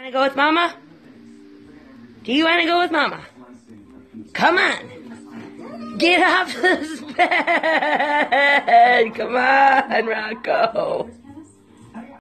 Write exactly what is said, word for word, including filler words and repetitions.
Want to go with Mama? Do you want to go with Mama? Come on. Get off this bed. Come on, Rocco.